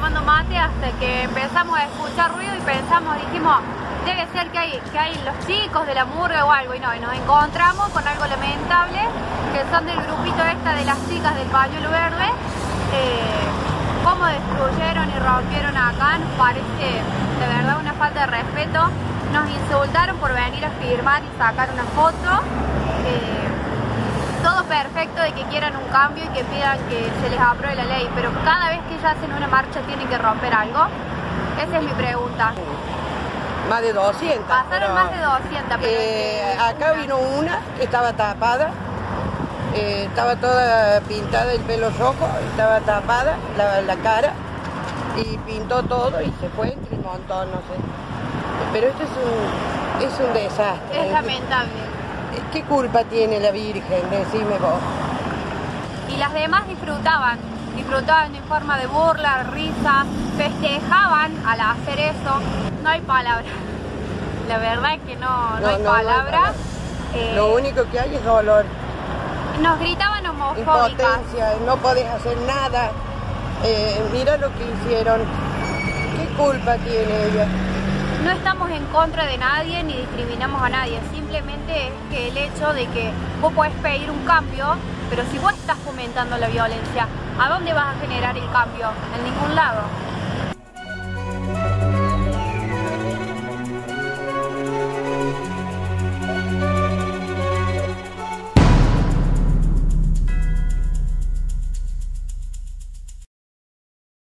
tomando mate hasta que empezamos a escuchar ruido y dijimos, debe ser que hay los chicos de la murga o algo, y no, y nos encontramos con algo lamentable, que son del grupito de las chicas del pañuelo verde. Cómo destruyeron y rompieron acá, nos parece de verdad una falta de respeto. Nos insultaron por venir a firmar y sacar una foto. Todo perfecto de que quieran un cambio y que pidan que se les apruebe la ley, pero cada vez que ellos hacen una marcha tienen que romper algo. Esa es mi pregunta. Más de 200. Pasaron más de 200. Pero acá vino una que estaba tapada. Estaba toda pintada el pelo rojo, estaba tapada la cara y pintó todo y se fue entre un montón, no sé. Pero esto es un desastre. Es lamentable. ¿Qué culpa tiene la Virgen? Decime vos. Y las demás disfrutaban en forma de burla, risa, festejaban al hacer eso. No hay palabras. La verdad es que no hay palabras. Lo único que hay es dolor. Nos gritaban homofóbicas. Impotencia, no podés hacer nada. Mira lo que hicieron. ¿Qué culpa tiene ella? No estamos en contra de nadie ni discriminamos a nadie. Simplemente es que el hecho de que vos podés pedir un cambio, pero si vos estás fomentando la violencia, ¿a dónde vas a generar el cambio? En ningún lado.